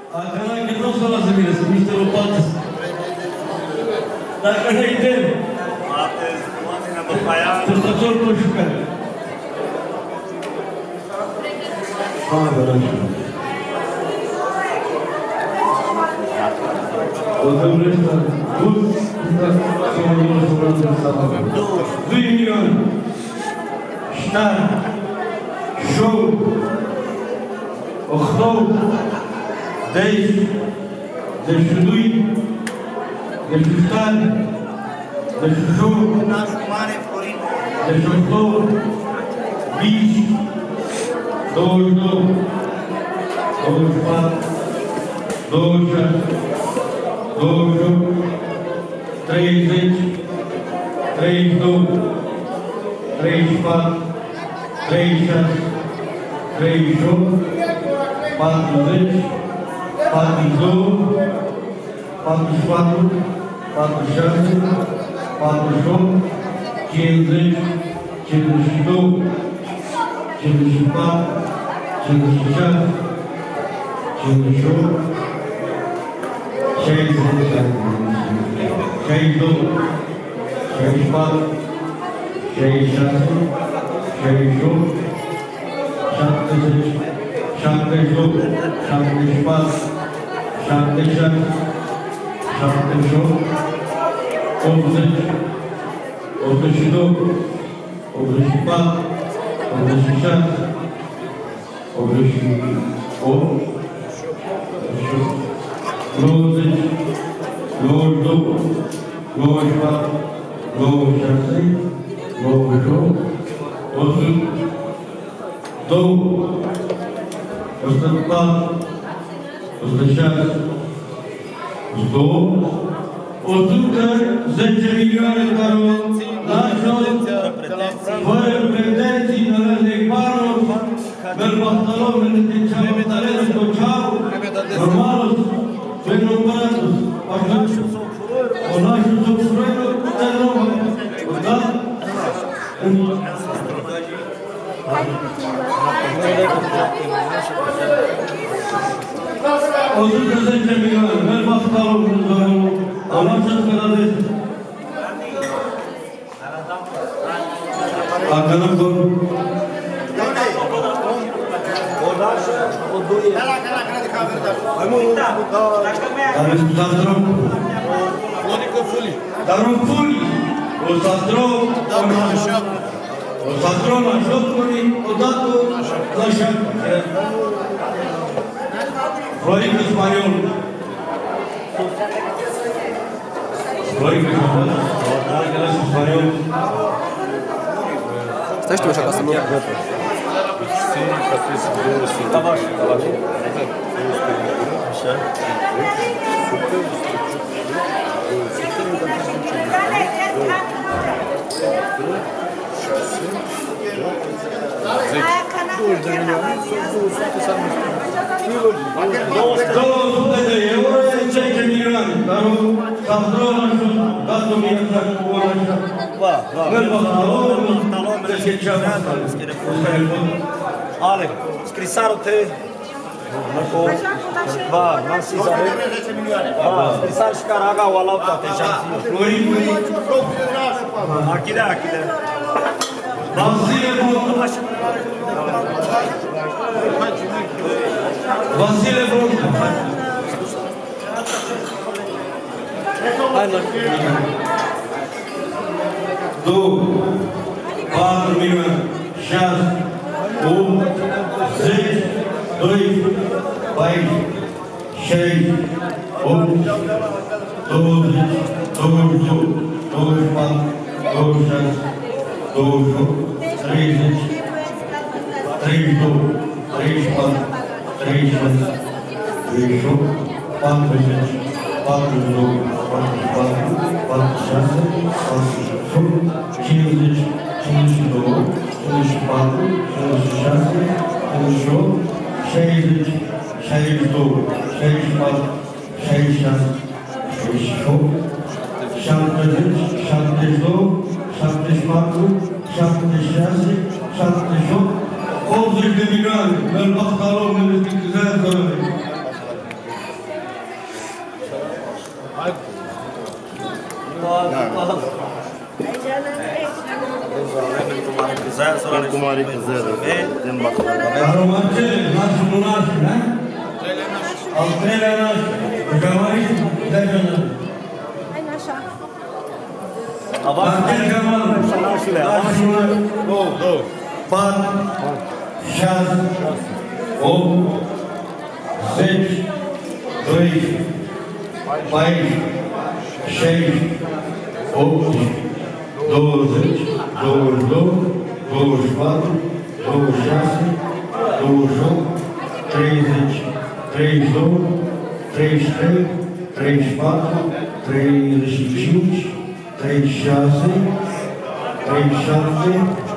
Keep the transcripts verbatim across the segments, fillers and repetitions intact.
Acanache nu o să lasă bine, sunt niște lopate. Dacă nu-i tem. Stăstător Coșucan. Hai, bă, așa. O dăm resta. Bun, să mă duc să vreau să stau. doi milioane. Ștar. Șou. Ochtou. Deci. Deci doi. Deci ștar. Deci șou. Deci ochtou. Bici. douăzeci și doi. douăzeci și patru. douăzeci și șase. douăzeci și opt, treizeci, treizeci și doi, treizeci și patru, treizeci și șase, treizeci și opt, patruzeci, patruzeci și doi, patruzeci și patru, patruzeci și șase, patruzeci și opt, cincizeci, cincizeci și doi, cincizeci și patru, cincizeci și șase, cincizeci și opt, șaizeci, șaizeci și doi, șaizeci și patru, șaizeci și șase, șaizeci și opt, șaptezeci, șaptezeci și doi, șaptezeci și patru, șaptezeci și șase, șaptezeci și opt, optzeci, optzeci și doi, optzeci și patru, optzeci și șase, optzeci și opt, nouăzeci, nouăzeci și doi, nouăzeci și patru, nouăzeci și șase, nouăzeci și opt, o sută, doi, o sută patru, o sută șase, o sută opt, o sută zece milioane de euro la jos, fără pretenții, de Ibarul, Belbastalon, Nătețeanu, Talenu, Toceau, Normalul, Pentru împăratul, așa, orașul Sofurelor, de nouă, da? o sută zece milioane, merg Pascalul, Dumnezeu, am luat și scădădesc. Acanacor. Dar îți Sastrom? Dar un fuli. O Sastrom, o Sastrom la șopuri, odată la șapte. Florică Spaniol. Florică Spaniol. Stai și tu așa ca să nu... Tavaș, Tavaș. Așa. două sute de euro, zece milioane. Dar o Sastrom așa, dați-o mie așa cu o așa. Va, va. Merg Pascalon, Talon, Ale, scrisarul te... Va, n-am scrisare. Va, scrisar și Caraga, o alau toate șanții. Achidea, achidea. Vasile Bronca. Vasile Bronca. Hai, mă. Două, patru milioane, șase, opt, zece, doisprezece, paisprezece, șaisprezece, optsprezece, douăzeci, douăzeci și doi, douăzeci și patru, douăzeci și șase, douăzeci și opt, treizeci, treizeci și doi, treizeci și patru, treizeci și șase, treizeci și opt, patruzeci, patruzeci și doi, patruzeci și patru, patruzeci și șase, patruzeci și opt, cincizeci, cincizeci și doi, cincizeci și patru, cincizeci și șase, cincizeci și opt, șaizeci, șaizeci și doi, șaizeci și patru, șaizeci și șase, șaizeci și opt, șaptezeci, șaptezeci și doi, șaptezeci și patru, șaptezeci și șase, șaptezeci și opt, optzeci de milioane. Merg Pascalon, ne deschizez. cu mare cu zero. Din Bacău. Aromarcele, nașul nu nașul, da? Al treilea nașul. Camarit, de-aia nașul. Hai nașa. Marcel Camal, Nașule, nașul nașul. două, două. patru, șase, opt, zece, doisprezece, paisprezece, șaisprezece, optsprezece, douăzeci, douăzeci și doi, douăzeci și patru, douăzeci și șase, douăzeci și opt, treizeci, treizeci și doi, treizeci și trei, treizeci și patru, treizeci și cinci, treizeci și șase, treizeci și șapte,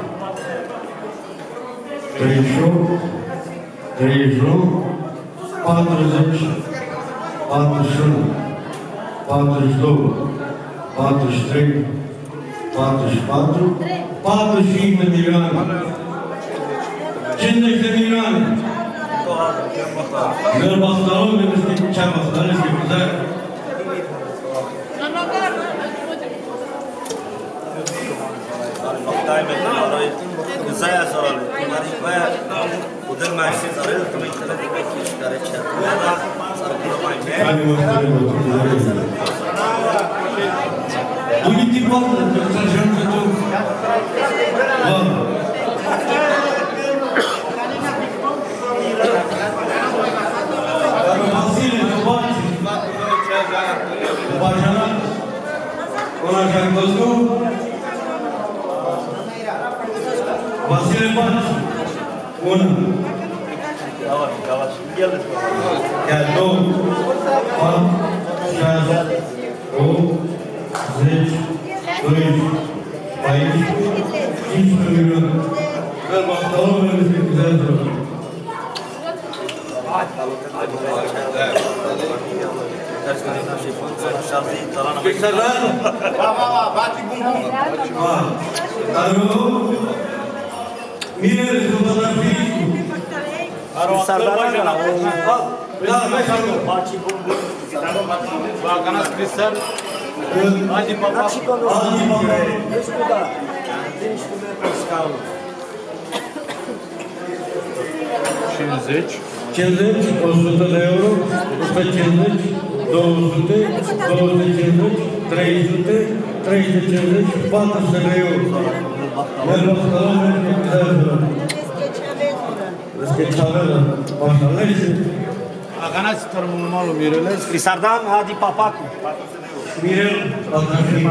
treizeci și opt, treizeci și nouă, patruzeci, patruzeci și unu, patruzeci și doi, patruzeci și trei, patruzeci și patru, patruzeci și cinci de milioane, cincizeci de milioane. Găl Bastalon, nu știu ce am asta, nu știu ce am. Zaja zorale, Maricoia, putem mai ști zorele, că mai trebuie pe chiși care ce atâta, s-ar putea mai bine. Uite poate, că să ajung că tu... Bă! Dacă Vasile, tu baci, tu baci alat, una ce-am văzut, Vasile baci, una, iar două, patru, șase, opt, zece, doisprezece, paisprezece, cincisprezece milioane. Găl Bastalon, nu știu ce am. Mire, tu vas a fi. Sardana la un... Da, mai știu. Baci bun bun. Va gana Cristian. Adi Dar papa. și când Adi papa. nu știu, da. treizeci de metri scaun. cincizeci. cincizeci, o sută de euro, o sută cincizeci, două sute, două sute cincizeci, trei sute, trei sute cincizeci, patru sute de euro. Găl Bastalon, nu știu ce am. Deskeçavelă, mașalăși. A ganat terminalul Mirelez. Sardan, Adi Papacu. Mirel, Altașii.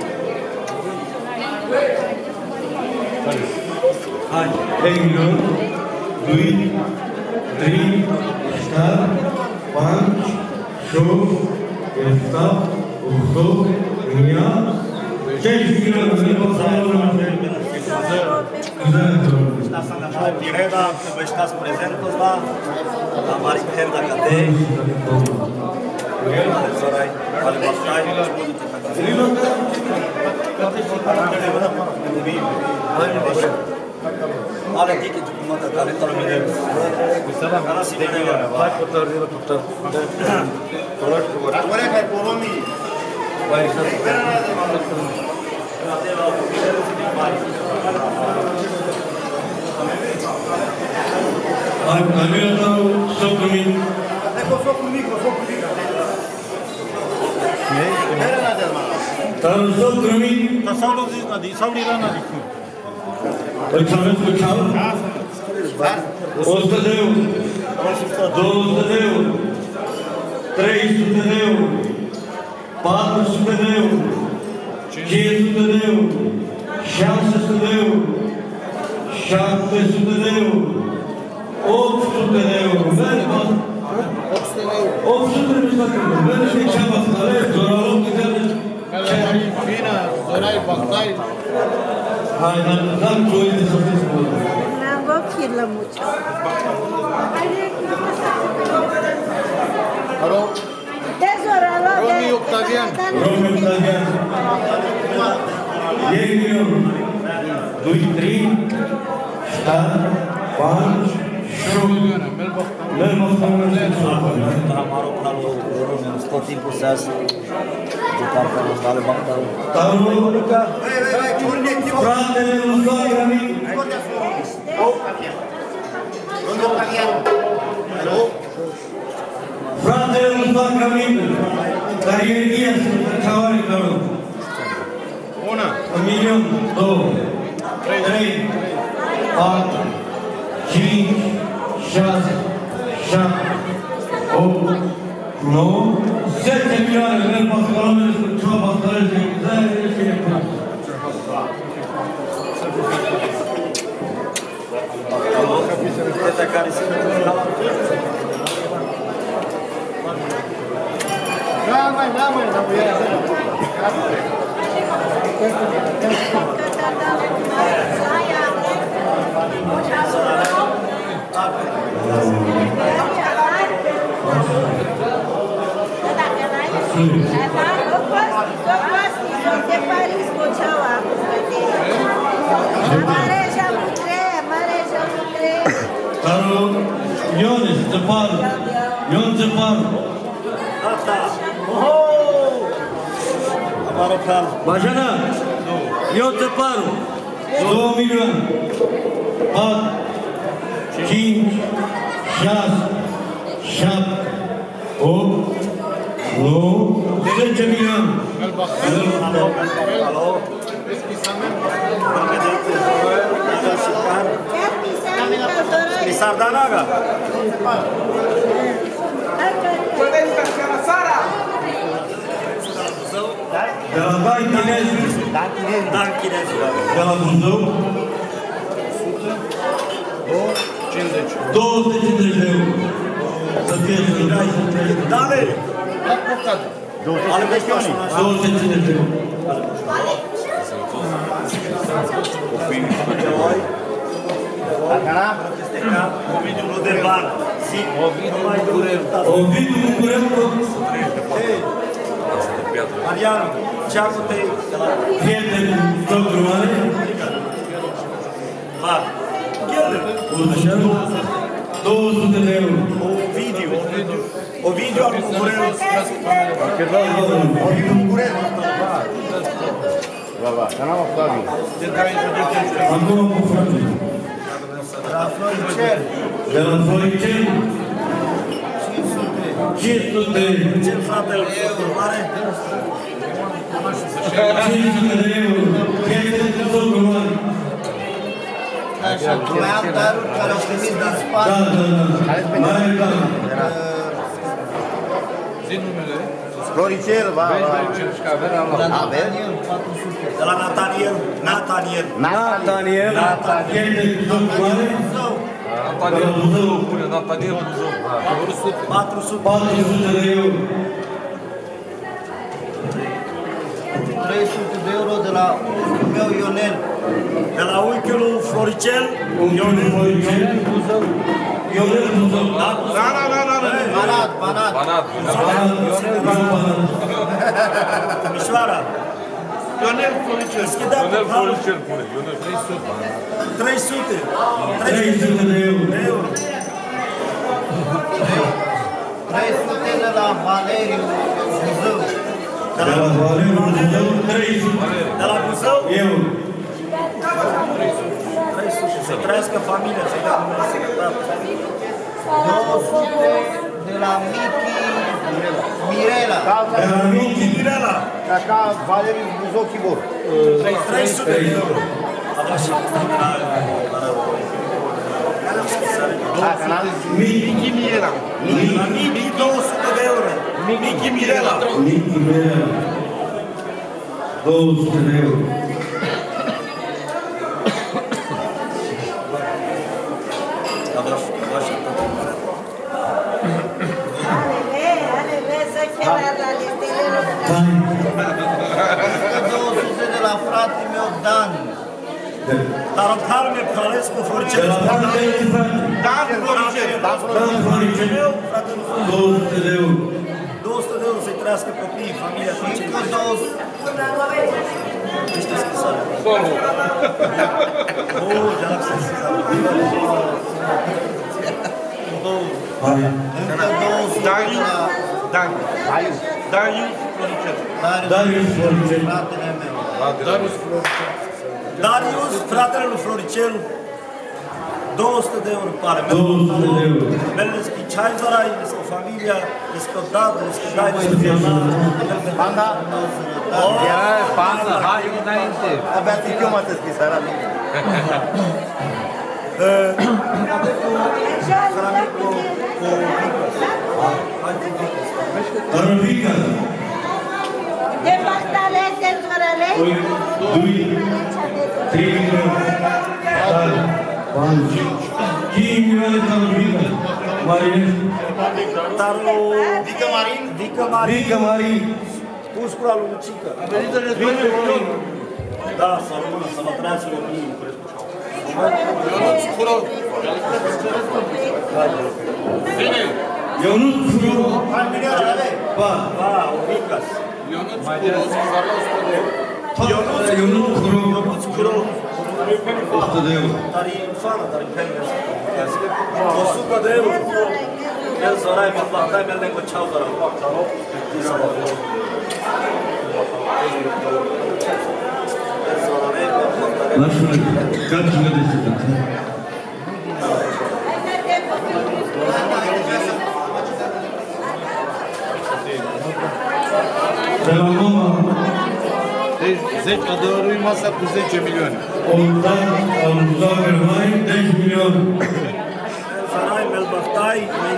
Hai, un, doi, trei, șapte, cinci, șase, șapte, opt, nouă, zece milioane. Pireda, vă stați prezentos la la Mari Pireda Cadei, Zorai, Ale Bastai, Ale Dichet, cum mă tăcare, tălă mine. Ana si vede ora. Hai putar, dile putar. Agora é economia. Vai, está. Camila tău, socru mic. Até com o foco no micro, foco no micro. Tău, socru mic. Dar s-au lovit, s-au lirat în adică. Îți aveți cu cealaltă? o sută de euro. două sute de euro. trei sute de euro. patru sute de euro. cinci sute de euro. șase sute de euro. șapte sute de euro. opt sute de euro. opt sute de euro. Vedeți de ce-am asta? Zoralul, câte-ale? Fină, Zorai, Bactai. Hai, n-am ce uite să fiți cu ăla. N-am văzut la muci. Alo? Tezoralo, Romi Octavian. Romi Octavian. un milion. doi, trei, șapte, cinci, șapte. Mel Bastalon. Amarul până la urmă, tot timpul se azi. Jucar pe ăsta ale Bactai. Tarul, fratele lui Zoira Micu. Fratele Mustafa Camil, care e Elias, Cavani Călău. Una. Un milion, două, trei, patru, cinci, șase, șapte, opt, nouă, zece milioane de lei pentru colomele cu ceva pastorele de cuzare de cine până. Câte care se întâmplă la Da, mai, da, mai, da, mai. Carul Ionis Țăparu, Ion Țăparu. Gata! Oho! Amarocan. Bajana, Ion Țăparu, două milioane, patru, cinci, șase, șapte, opt, nouă, zece milioane. Alo? Alo? Pisar Danaga. De la Dan Chinez, Dan Chinez. de la Buzău, două sute cincizeci de euro. Să fie să Dale! Ale Beștioni. două sute cincizeci de euro. Ovidiu Luderban. Ovidiu Bucureu, Mariano, Ceacu Tei. prieten socru mare, Mar. așa, două sute de euro. Ovidiu. Ovidiu al Bucureu. Ovidiu Bucureu. Acum cu frate. De la Floricel, cinci sute, Ce fratele mare? cinci sute de euro. Prieten socru mare. Mai am daruri care au primit din spate. Da, da, da. Mai e da. Zi numele. Floricel, va, va. Avem? De la Nataniel. Nataniel. Nataniel. Prieten socru mare. Nataniel Buzău. Pune Nataniel Buzău. patru sute. patru sute de euro. trei sute de euro de la unchiul meu Ionel. De la unchiul Floricel. Ionel Floricel. Ionel Buzău. Da, Da, da, da, da. Banat, banat. Banat. Mișoara. Ionel Floricel. Deschidem Ionel portalul. Floricel pune. Ionel trei sute. trei sute. trei sute de euro. de euro. trei sute de la Valeriu Buzău. De la Valeriu Buzău, trei sute De la Buzău. euro. trei sute. Să trăiască familia, să-i dea Dumnezeu. două sute de la Michi Mirela. De la Michi Mirela. Ca Valeriu Buzău Chibor. trei sute de euro. Avea și Da, canal. Michi Mirela. la Michi două sute de euro. Michi Mirela. Michi Mirela. două sute de euro. Avea și așa. două sute de la fratele meu Dan. Dar Carme Pralescu De Floricel. la Valeriu frate. Dan Floricel. Dan Dan Floricel. două sute de euro. două sute de euro să-i trăiască copiii, familia, tot ce Încă două sute. niște scrisare. Solul. Oh, de la scrisare. Hai. Încă două sute de Dariu. la Dan. Dariu Floricel. Darius Floricel. fratele meu. Darius Floricel. Darius, fratele lui Floricel. două sute de euro pare. două sute de euro. Melnski čaj zaraj, nesko familija, nesko dad, nesko daj, nesko firma. Panda? Ja, panda, hai înainte. Abia ți eu m-ați deschis, arată. Arăvica. De pastale, de zorele. doi, trei milioane. cinci milioane de Arăvica. Marinescu. Taru Vică Marin? Vică Marin. Vică Marin. Puscura lui Lucică. Da, să rămână, să vă trăiască copiii. Ionut Furo. Pa. Da, o Vicas. Ionut Furo. Ionuț Curo. o sută de euro. Dar e în fană, dar e în pelme. o sută de euro. El zorai, mă plahtai, mi-al lengo ceau zorai. Nașule, cât cine de secret? De la mama, zece de euro e masa cu zece milioane. o dat al Zager Mai, zece milioane. Zorai, mi-al plahtai,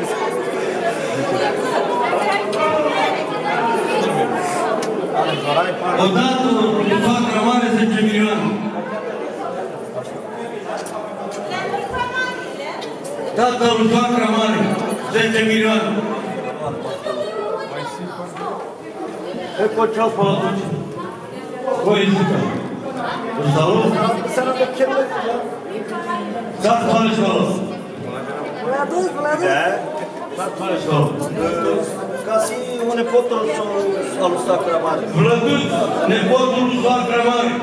O dat al Zager Mare, zece milioane. Tata lui Zager Mare, zece milioane. E cu ce-au pe la duce? Voi zică. Îl salut? Dați bani și ăla. Vladus, Vladus. Dați bani și ăla. Ca si un nepotul al lui Sacra Mare. Vlăduț, nepotul lui Zager Mare.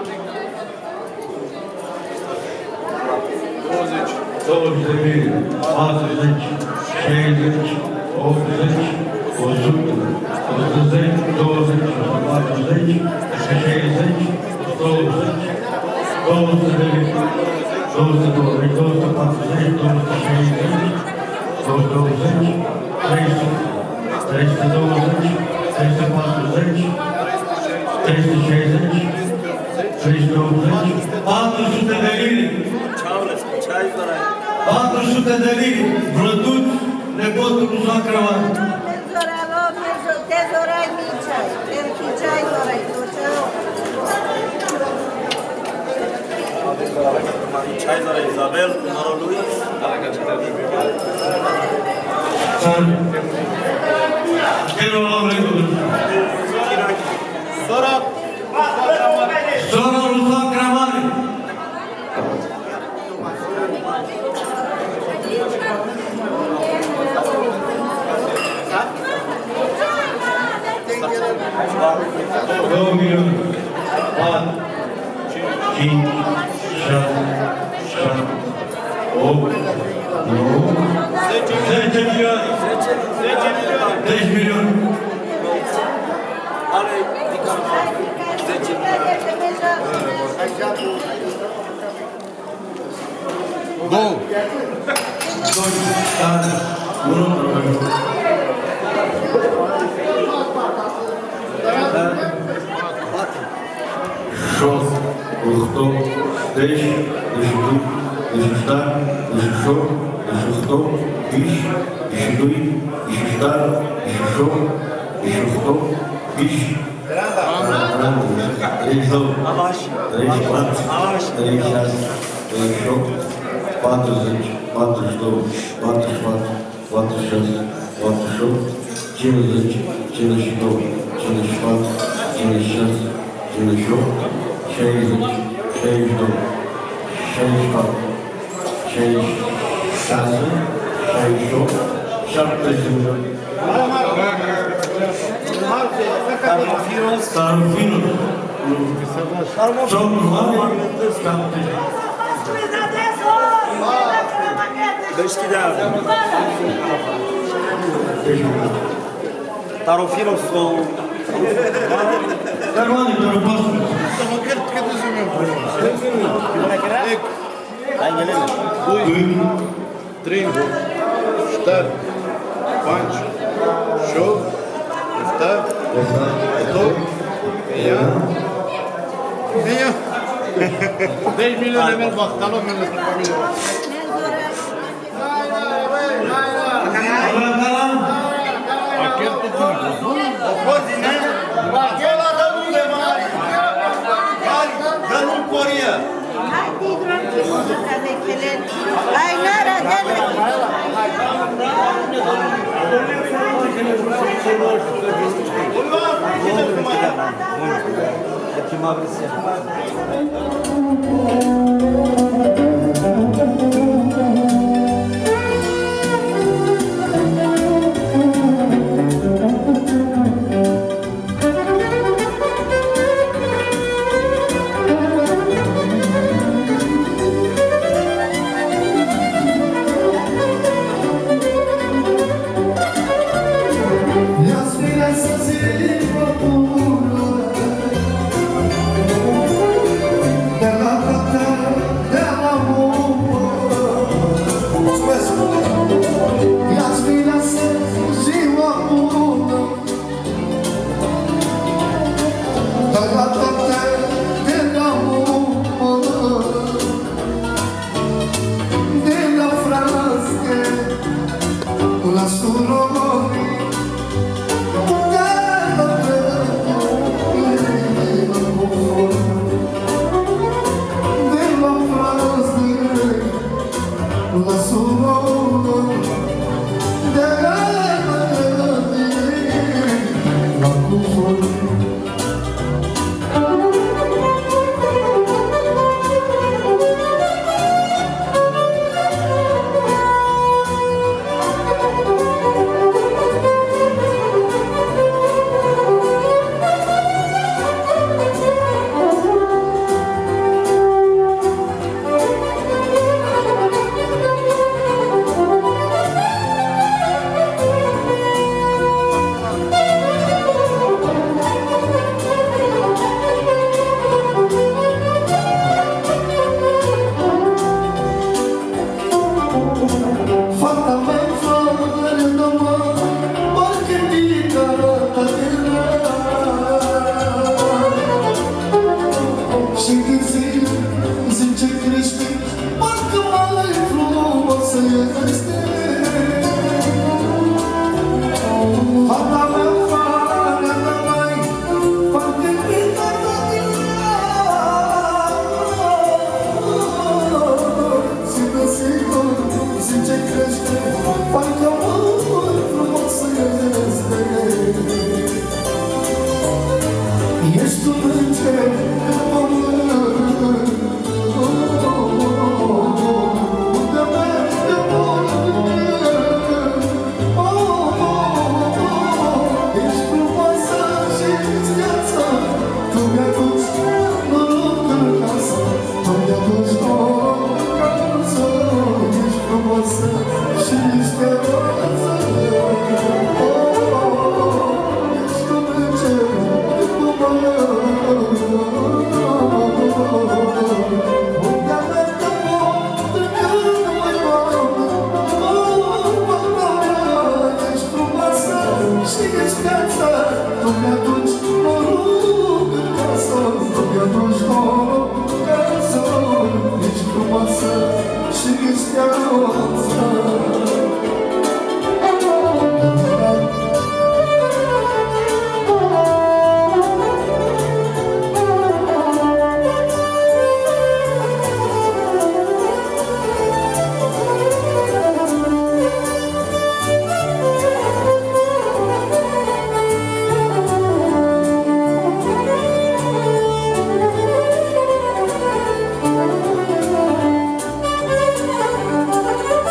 douăzeci de mii, patruzeci, șaizeci, optzeci, o sută, o sută zece, douăzeci, o sută patruzeci, o sută șaizeci, o sută optzeci, două sute de mii, două sute douăzeci, două sute patruzeci, două sute șaizeci, două sute optzeci, trei sute, trei sute douăzeci, trei sute patruzeci, trei sute șaizeci, trei sute optzeci, patru sute de lire. Ceaulescu, ceai zorai. patru sute de lire, Vlăduț, nepotul lui Zager Mare. Te zorai micai, te micai zorai, Ceai zorai, Isabel, numărul lui. Țară. Cine o luăm regulă? Sora! Sora lui Zager Mare. două milioane, patru, cinci, șase, șapte, opt, nouă, zece milioane, zece milioane. Ale Vica Marin. zece Două! doi, șase, unu, șase, opt, zece, douăzeci și doi, douăzeci și șapte, douăzeci și opt, douăzeci și doi, douăzeci și șapte, douăzeci și opt, douăzeci și opt, douăzeci și treizeci și doi, treizeci și patru, treizeci și șase, treizeci și opt, patruzeci, patruzeci și doi, patruzeci și patru, patruzeci și șase, patruzeci și opt, cincizeci, cincizeci și doi, cincizeci și patru, cincizeci și șase, cincizeci și opt, șaizeci, șaizeci și doi, șaizeci și patru, șaizeci și șase, șaizeci și opt, șaptezeci. Tarmofinos. Tarmofinos. Somos mare, șaptezeci. Deschidea. Tarofinos sau... Dar mani, doar pasă. Să mă cred că de zi meu. Ün, Trei, ștar, panci, șov, star, top, ea, ea. Deci milioane mele bak, talon mele pe familie. Pachet cu cum? O poți, ne? Pachet la rămâne de mare. Dă-l-un corie. Hai, Tigran, ce muzica de chelet. Hai, Nara, dă-l. Thank you.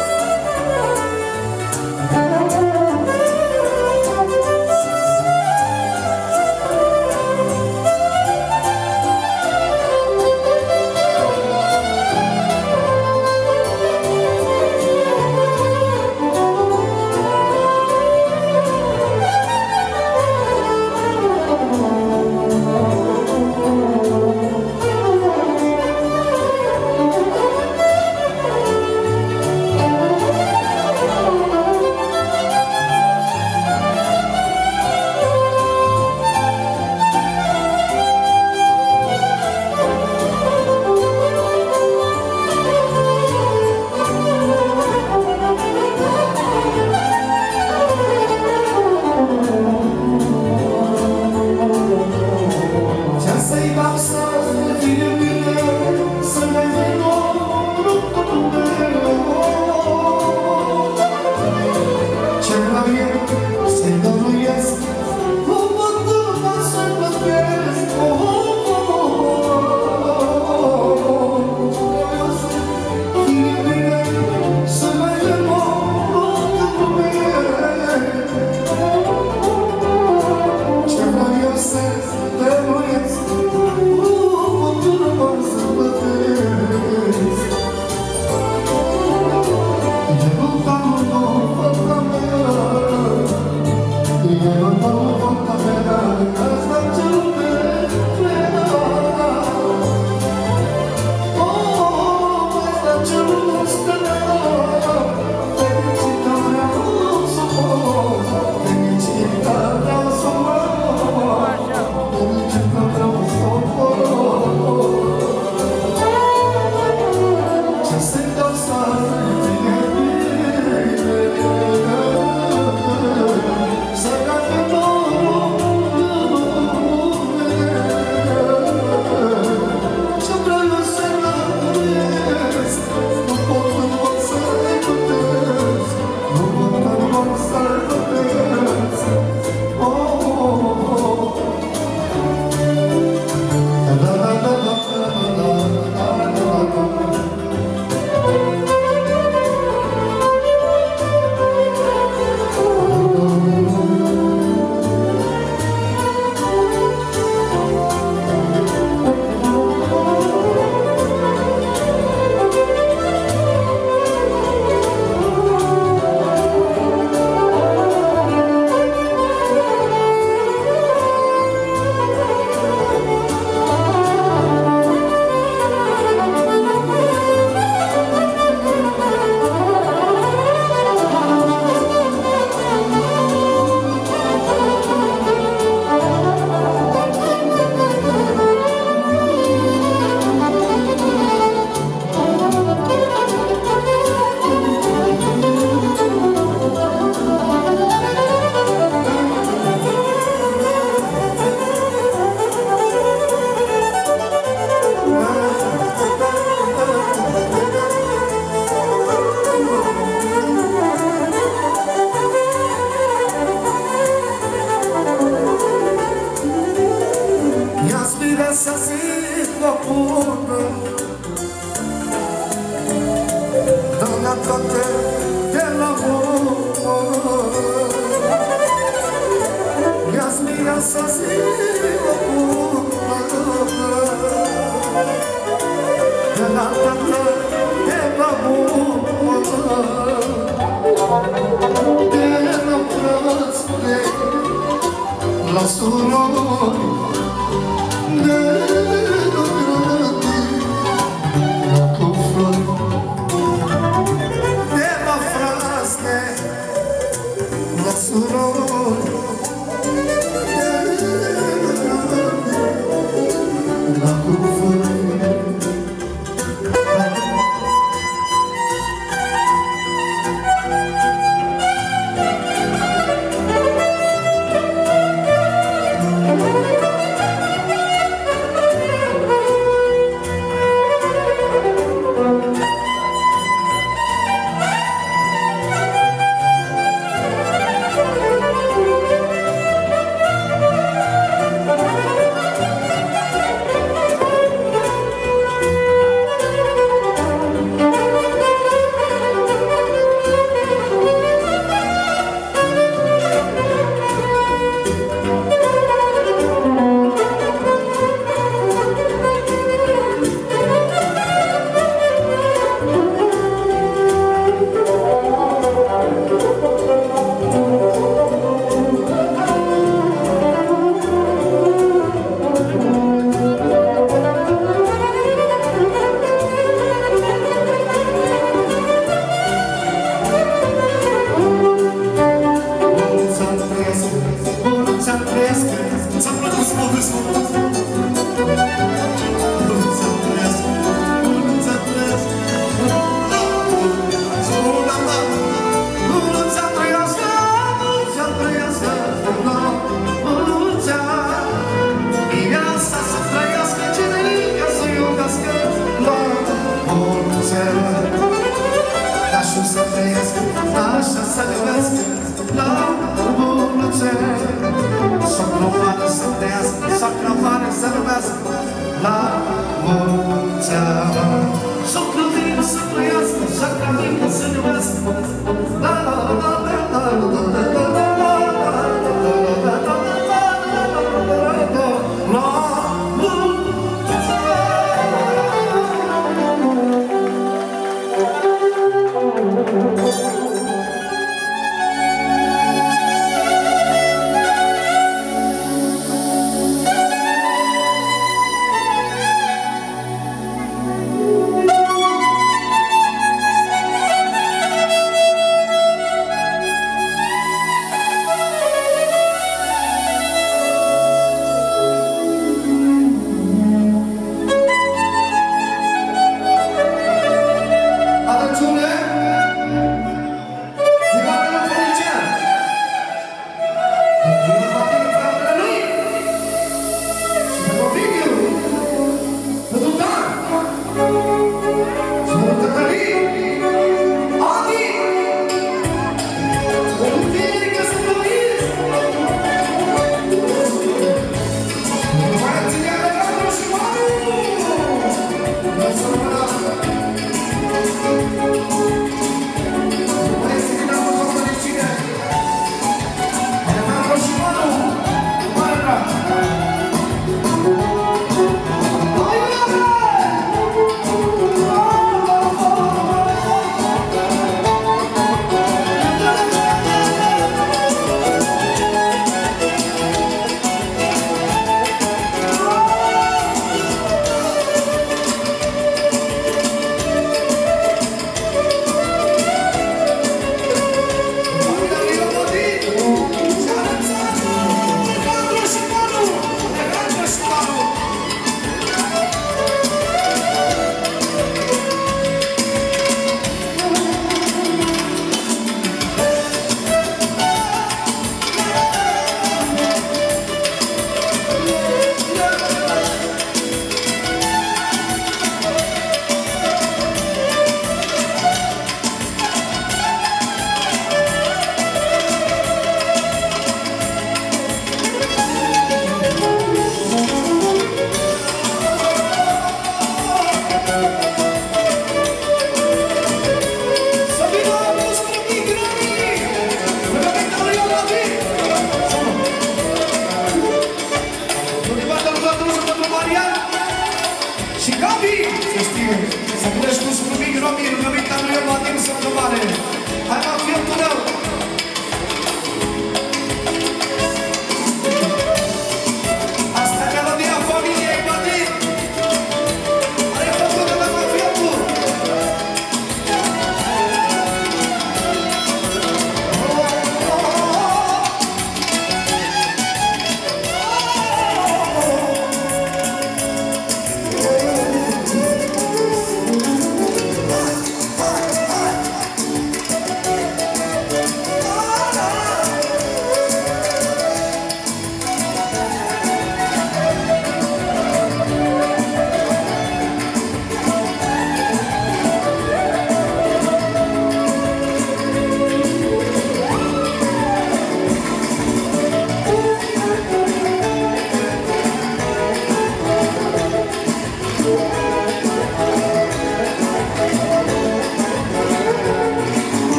Suror